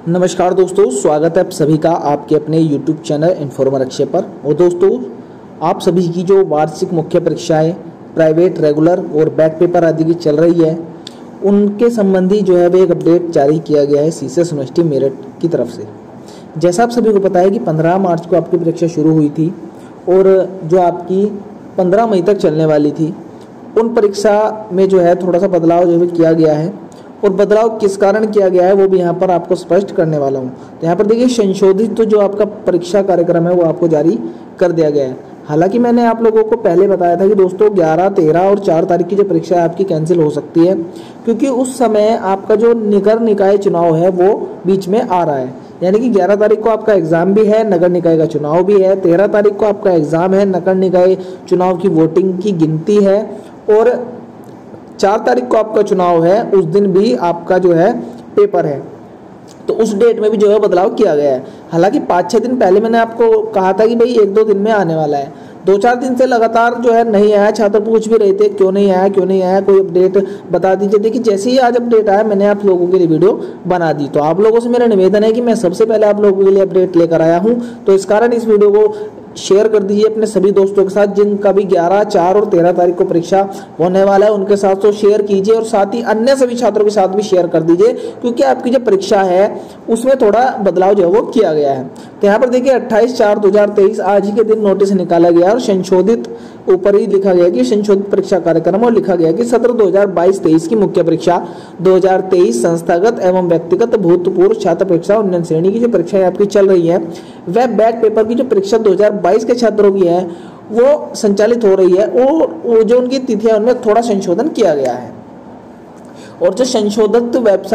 नमस्कार दोस्तों, स्वागत है आप सभी का आपके अपने YouTube चैनल इन्फॉर्मर अक्षय पर। और दोस्तों, आप सभी की जो वार्षिक मुख्य परीक्षाएं प्राइवेट, रेगुलर और बैक पेपर आदि की चल रही है, उनके संबंधी जो है वो एक अपडेट जारी किया गया है सीसीएस यूनिवर्सिटी मेरठ की तरफ से। जैसा आप सभी को पता है कि 15 मार्च को आपकी परीक्षा शुरू हुई थी और जो आपकी 15 मई तक चलने वाली थी, उन परीक्षा में जो है थोड़ा सा बदलाव जो है किया गया है। और बदलाव किस कारण किया गया है वो भी यहाँ पर आपको स्पष्ट करने वाला हूँ। तो यहाँ पर देखिए, संशोधित तो जो आपका परीक्षा कार्यक्रम है वो आपको जारी कर दिया गया है। हालांकि मैंने आप लोगों को पहले बताया था कि दोस्तों 11, 13 और 4 तारीख की जो परीक्षा है आपकी कैंसिल हो सकती है, क्योंकि उस समय आपका जो नगर निकाय चुनाव है वो बीच में आ रहा है। यानी कि 11 तारीख को आपका एग्जाम भी है, नगर निकाय का चुनाव भी है, 13 तारीख को आपका एग्जाम है, नगर निकाय चुनाव की वोटिंग की गिनती है, और 4 तारीख को आपका चुनाव है, उस दिन भी आपका जो है पेपर है। तो उस डेट में भी जो है बदलाव किया गया है। हालांकि 5-6 दिन पहले मैंने आपको कहा था कि भाई 1-2 दिन में आने वाला है। 2-4 दिन से लगातार जो है नहीं आया। छात्र पूछ भी रहे थे क्यों नहीं आया, क्यों नहीं आया, कोई अपडेट बता दीजिए। देखिए, जैसे ही आज अपडेट आया मैंने आप लोगों के लिए वीडियो बना दी। तो आप लोगों से मेरा निवेदन है कि मैं सबसे पहले आप लोगों के लिए अपडेट लेकर आया हूँ, तो इस कारण इस वीडियो को शेयर कर दीजिए अपने सभी दोस्तों के साथ जिनका भी 11, 4 और 13 तारीख को परीक्षा होने वाला है, उनके साथ तो शेयर कीजिए और साथ ही अन्य सभी छात्रों के साथ भी शेयर कर दीजिए, क्योंकि आपकी जो परीक्षा है उसमें थोड़ा बदलाव जो है वो किया गया है। तो यहाँ पर देखिए 28/4/2023 आज ही के दिन नोटिस निकाला गया और संशोधित ऊपर ही लिखा गया कि संशोधित परीक्षा कार्यक्रम, और लिखा गया कि सत्र 2022-23 की मुख्य परीक्षा 2023 संस्थागत एवं व्यक्तिगत भूतपूर्व छात्र परीक्षा उन्नयन श्रेणी की जो परीक्षाएं आपकी चल रही है, वह बैक पेपर की जो परीक्षा 2022 के छात्रों की है वो संचालित हो रही है, और जो उनकी तिथि है उनमें थोड़ा संशोधन किया गया है। और जो संशोधित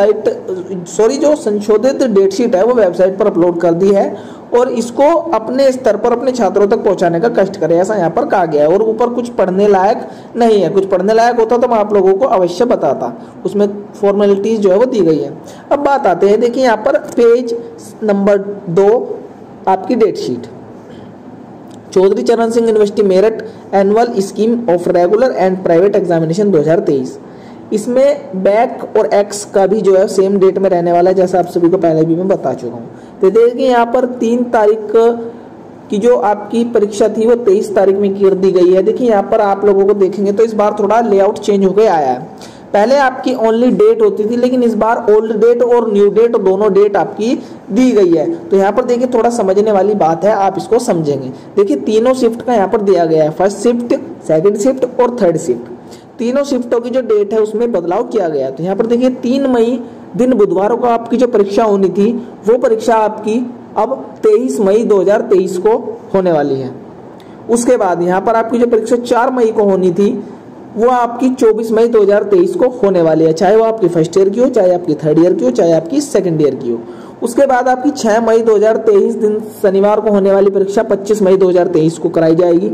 जो संशोधित डेटशीट है वो वेबसाइट पर अपलोड कर दी है, और इसको अपने स्तर पर अपने छात्रों तक पहुंचाने का कष्ट करें, ऐसा यहाँ पर कहा गया है। और ऊपर कुछ पढ़ने लायक नहीं है, कुछ पढ़ने लायक होता तो मैं आप लोगों को अवश्य बताता, उसमें फॉर्मेलिटीज जो है वो दी गई है। अब बात आते हैं, देखिए यहाँ पर पेज नंबर 2 आपकी date sheet, Chaudhary Charan Singh university Meerut annual scheme of regular and private examination 2023। इसमें बैक और एक्स का भी जो है सेम डेट में रहने वाला है, जैसा आप सभी को पहले भी मैं बता चुका हूँ। तो देखिए यहाँ पर 3 तारीख की जो आपकी परीक्षा थी वो 23 तारीख में कर दी गई है। देखिए यहाँ पर आप लोगों को देखेंगे तो इस बार थोड़ा लेआउट चेंज होकर आया है। पहले आपकी ओनली डेट होती थी, लेकिन इस बार ओल्ड डेट और न्यू डेट दोनों डेट आपकी दी गई है। तो यहाँ पर देखिए थोड़ा समझने वाली बात है, आप इसको समझेंगे। देखिए तीनों शिफ्ट का यहाँ पर दिया गया है, फर्स्ट शिफ्ट, सेकंड शिफ्ट और थर्ड शिफ्ट। तीनों शिफ्टों की जो डेट है उसमें बदलाव किया गया है। तो यहाँ पर देखिए 3 मई दिन बुधवार को आपकी जो परीक्षा होनी थी वो परीक्षा आपकी अब 23 मई 2023 को होने वाली है। उसके बाद यहाँ पर आपकी जो परीक्षा 4 मई को होनी थी वो आपकी 24 मई 2023 को होने वाली है, चाहे वो आपकी फर्स्ट ईयर की हो, चाहे आपकी थर्ड ईयर की हो, चाहे आपकी सेकंड ईयर की हो। उसके बाद आपकी 6 मई 2023 दिन शनिवार को होने वाली परीक्षा 25 मई 2023 को कराई जाएगी।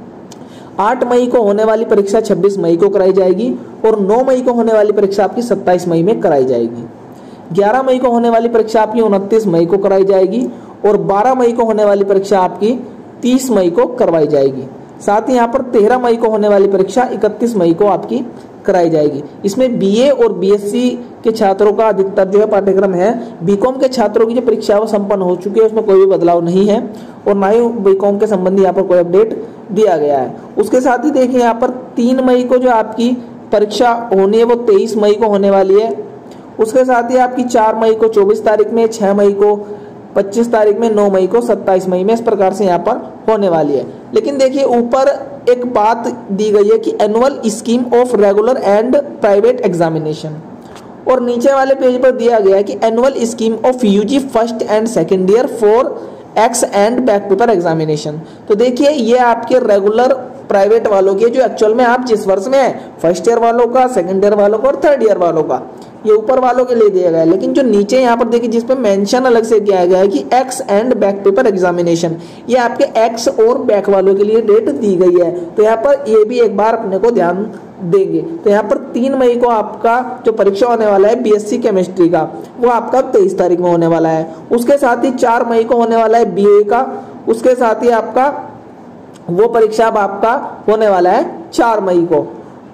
8 मई को होने वाली परीक्षा 26 मई को कराई जाएगी, और 9 मई को होने वाली परीक्षा आपकी 27 मई में कराई जाएगी। 11 मई को होने वाली परीक्षा आपकी 29 मई को कराई जाएगी, और 12 मई को होने वाली परीक्षा आपकी 30 मई को करवाई जाएगी। साथ ही यहाँ पर 13 मई को होने वाली परीक्षा 31 मई को आपकी कराई जाएगी। इसमें बीए और बीएससी के छात्रों का अधिकतर जो है पाठ्यक्रम है। बीकॉम के छात्रों की जो परीक्षा वो संपन्न हो चुकी है, उसमें कोई भी बदलाव नहीं है, और ना ही बीकॉम के संबंधी यहाँ पर कोई अपडेट दिया गया है। उसके साथ ही देखिए यहाँ पर 3 मई को जो आपकी परीक्षा होनी है वो 23 मई को होने वाली है। उसके साथ ही आपकी 4 मई को 24 तारीख में, 6 मई को 25 तारीख में, 9 मई को 27 मई में, इस प्रकार से यहाँ पर होने वाली है। लेकिन देखिए ऊपर एक बात दी गई है कि annual scheme of regular and private examination, और नीचे वाले पेज पर दिया गया है कि annual scheme of UG first and second year for ex and back paper examination. तो देखिए ये आपके रेगुलर प्राइवेट वालों के जो एक्चुअल में आप जिस वर्ष में है, फर्स्ट ईयर वालों का, सेकंड ईयर वालों का और थर्ड ईयर वालों का, ये ऊपर वालों के लिए दिया गया है। लेकिन जो नीचे यहाँ पर देखिए जिसपे मेंशन अलग से किया गया है कि ex and back paper examination, ये आपके एक्स और बैक वालों के लिए डेट दी गई है। तो यहाँ पर ये भी एक बार अपने को ध्यान देंगे। तो यहाँ पर 3 मई को आपका जो परीक्षा होने वाला है बीएससी केमिस्ट्री का, वो आपका 23 तारीख में होने वाला है। उसके साथ ही 4 मई को होने वाला है बीए का। उसके साथ ही आपका वो परीक्षा अब आपका होने वाला है 4 मई को।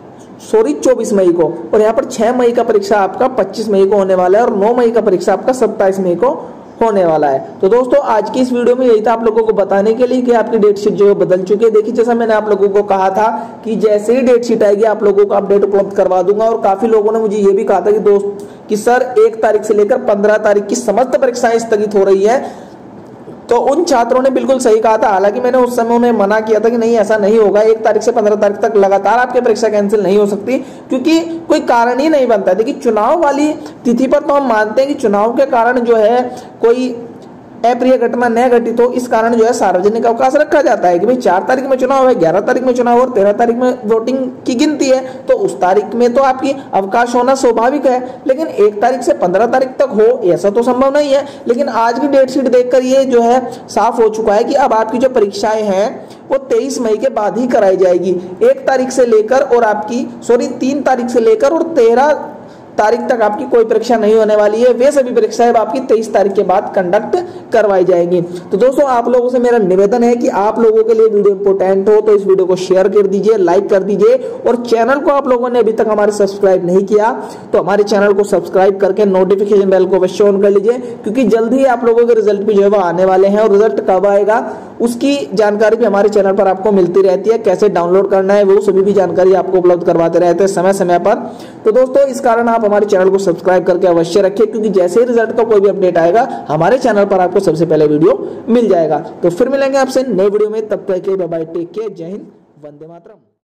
सॉरी 24 मई को, और यहाँ पर 6 मई का परीक्षा आपका 25 मई को होने वाला है, और 9 मई का परीक्षा आपका 27 मई को होने वाला है। तो दोस्तों आज की इस वीडियो में यही था आप लोगों को बताने के लिए कि आपकी डेट शीट जो है बदल चुकी है। देखिए जैसा मैंने आप लोगों को कहा था कि जैसे ही डेट शीट आएगी आप लोगों को अपडेट उपलब्ध करवा दूंगा, और काफी लोगों ने मुझे ये भी कहा था कि दोस्त कि सर 1 तारीख से लेकर 15 तारीख की समस्त परीक्षाएं स्थगित हो रही है। तो उन छात्रों ने बिल्कुल सही कहा था, हालांकि मैंने उस समय उन्हें मना किया था कि नहीं ऐसा नहीं होगा, 1 तारीख से 15 तारीख तक लगातार आपकी परीक्षा कैंसिल नहीं हो सकती, क्योंकि कोई कारण ही नहीं बनता। देखिए चुनाव वाली तिथि पर तो हम मानते हैं कि चुनाव के कारण जो है कोई अप्रिय घटना न घटित हो, इस कारण जो है सार्वजनिक अवकाश रखा जाता है कि भाई 4 तारीख में चुनाव है, 11 तारीख में चुनाव और 13 तारीख में वोटिंग की गिनती है, तो उस तारीख में तो आपकी अवकाश होना स्वाभाविक है। लेकिन 1 तारीख से 15 तारीख तक हो ऐसा तो संभव नहीं है। लेकिन आज की डेट शीट देखकर ये जो है साफ हो चुका है कि अब आपकी जो परीक्षाएं हैं वो 23 मई के बाद ही कराई जाएगी। 1 तारीख से लेकर और आपकी 3 तारीख से लेकर और 13 तारीख तक आपकी कोई परीक्षा नहीं होने वाली है। वे सभी परीक्षाएं आपकी 23 तारीख के बाद कंडक्ट करवाई जाएंगी। तो दोस्तों आप लोगों से मेरा निवेदन है कि आप लोगों के लिए वीडियो इंपॉर्टेंट हो तो इस वीडियो को शेयर कर दीजिए, लाइक कर दीजिए, और चैनल को आप लोगों ने अभी तक हमारे सब्सक्राइब नहीं किया तो हमारे चैनल को सब्सक्राइब करके नोटिफिकेशन बेल को अवश्य ऑन कर लीजिए, क्योंकि जल्द ही आप लोगों के रिजल्ट भी जो है आने वाले हैं, और रिजल्ट कब आएगा उसकी जानकारी भी हमारे चैनल पर आपको मिलती रहती है। कैसे डाउनलोड करना है वो सभी भी जानकारी आपको उपलब्ध करवाते रहते हैं समय समय पर। तो दोस्तों इस कारण आप हमारे चैनल को सब्सक्राइब करके अवश्य रखिए, क्योंकि जैसे ही रिजल्ट का कोई भी अपडेट आएगा हमारे चैनल पर आपको सबसे पहले वीडियो मिल जाएगा। तो फिर मिलेंगे आपसे नए वीडियो में, तब तक के बाय बाय, टेक केयर, जय हिंद, वंदे मातरम।